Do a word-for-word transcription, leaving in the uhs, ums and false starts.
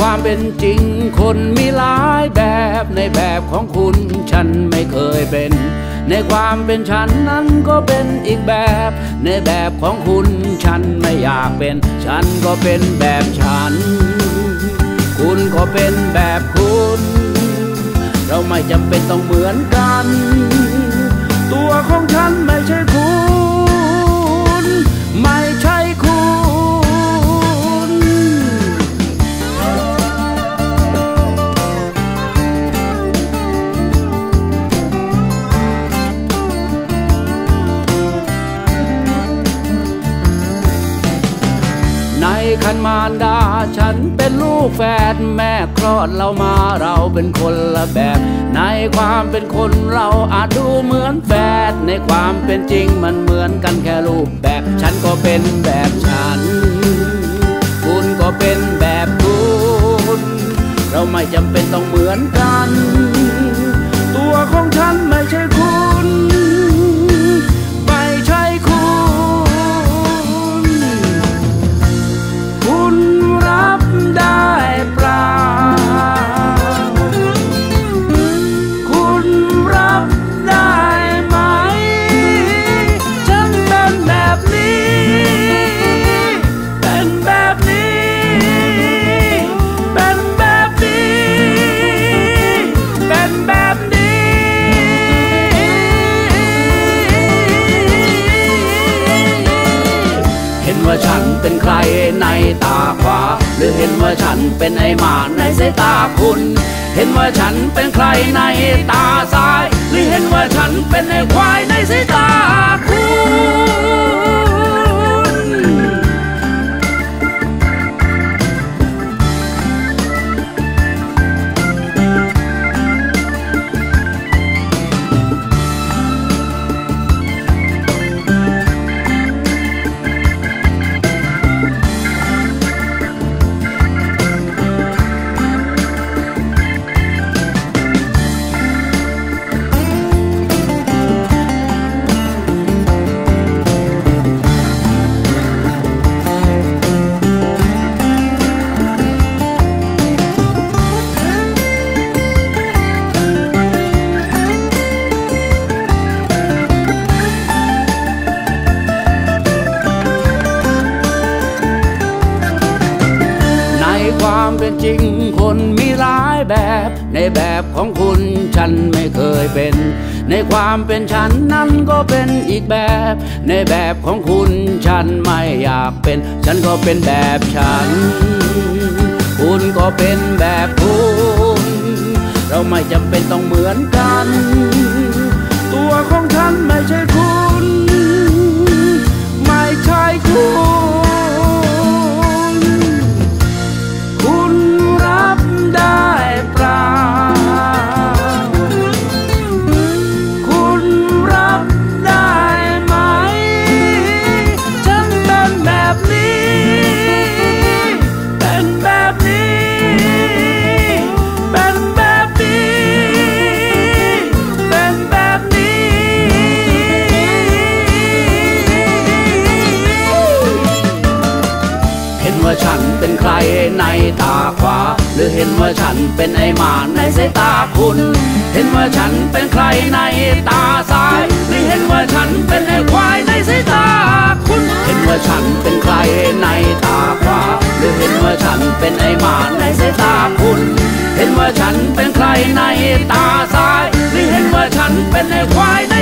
ความเป็นจริงคนมีหลายแบบในแบบของคุณฉันไม่เคยเป็นในความเป็นฉันนั้นก็เป็นอีกแบบในแบบของคุณฉันไม่อยากเป็นฉันก็เป็นแบบฉันคุณก็เป็นแบบคุณเราไม่จำเป็นต้องเหมือนกันตัวของฉันไม่ใช่คุณไม่ใช่คุณในคันมารดาฉันเป็นลูกแฝดแม่คลอดเรามาเราเป็นคนละแบบในความเป็นคนเราอาจดูเหมือนแฝดในความเป็นจริงมันเหมือนกันแค่รูปแบบฉันก็เป็นแบบฉันคุณก็เป็นแบบคุณเราไม่จำเป็นต้องเหมือนกันตัวของฉันไม่ใช่คุณไม่ใช่คุณคุณรับได้เปล่าคุณรับได้ไหมฉันเป็นแบบนี้เป็นแบบนี้เป็นแบบนี้เป็นแบบนี้เห็นว่าฉันเป็นใครในตาขวาหรือเห็นว่าฉันเป็นไอ้หมาในสายตาคุณเห็นว่าฉันเป็นใครในตาซ้ายหรือเห็นว่าฉันเป็นไอ้ควายในสายตาคุณความเป็นจริงคนมีหลายแบบในแบบของคุณฉันไม่เคยเป็นในความเป็นฉันนั้นก็เป็นอีกแบบในแบบของคุณฉันไม่อยากเป็นฉันก็เป็นแบบฉันคุณก็เป็นแบบคุณเราไม่จำเป็นต้องเหมือนกันตัวของฉันไม่ใช่คุณไม่ใช่คุณคุณรับได้เปล่าคุณรับได้ไหมฉันเป็นแบบนี้เป็นแบบนี้เป็นแบบนี้เป็นแบบนี้เห็นว่าฉันเป็นใครในตาขวาหรือเห็นว่าฉันเป็นไอ้หมาในสายตาคุณเห็นว่าฉันเป็นใครในตาซ้ายหรือเห็นว่าฉันเป็นไอ้ควายในสายตาคุณเห็นว่าฉันเป็นใครในตาขวาหรือเห็นว่าฉันเป็นไอ้หมาในสายตาคุณเห็นว่าฉันเป็นใครในตาซ้ายหรือเห็นว่าฉันเป็นไอ้ควายใน